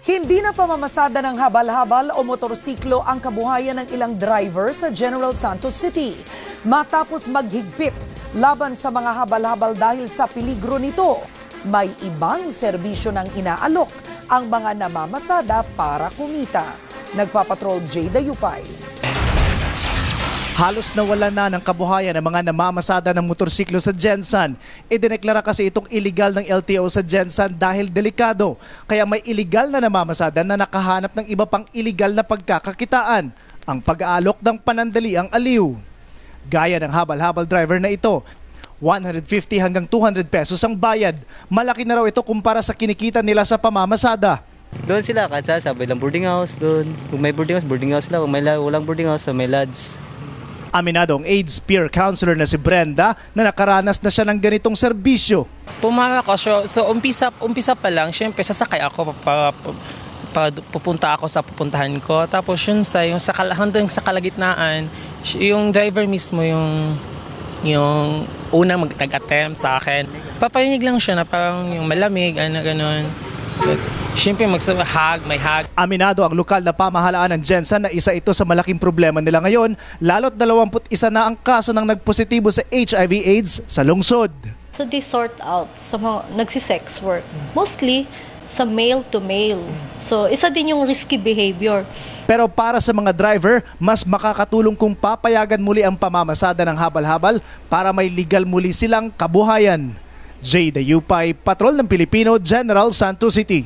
Hindi na pamamasada ng habal-habal o motorsiklo ang kabuhayan ng ilang driver sa General Santos City. Matapos maghigpit laban sa mga habal-habal dahil sa peligro nito, may ibang serbisyo ng inaalok ang mga namamasada para kumita. Nagpapatrol Jay Dayupay. Halos nawala na ng kabuhayan ng mga namamasada ng motorsiklo sa Gensan. Idineklara kasi itong illegal ng LTO sa Gensan dahil delikado. Kaya may illegal na namamasada na nakahanap ng iba pang illegal na pagkakakitaan. Ang pag-aalok ng panandaliang aliw. Gaya ng habal-habal driver na ito, 150 hanggang 200 pesos ang bayad. Malaki na raw ito kumpara sa kinikita nila sa pamamasada. Doon sila, sabay lang boarding house doon. Kung may boarding house lang. Kung may walang boarding house, may lodge. Aminado ang AIDS peer counselor na si Brenda na nakaranas na siya ng ganitong serbisyo. Pumarap ako, so umpisa pa lang, syempre sasakay ako, pupunta ako sa pupuntahan ko. Tapos yun hanggang sa kalagitnaan, yung driver mismo yung unang nag-attempt sa akin. Paparinig lang siya na parang yung malamig, gano'n. Siyempre may hug. Aminado ang lokal na pamahalaan ng Gensan na isa ito sa malaking problema nila ngayon, lalo't 21 na ang kaso ng nagpositibo sa HIV/AIDS sa lungsod. So they sort out sa mga nagsisex work, mostly sa male to male. So isa din yung risky behavior. Pero para sa mga driver, mas makakatulong kung papayagan muli ang pamamasada ng habal-habal para may legal muli silang kabuhayan. Jay Dayupay, Patrol ng Pilipino, General Santos City.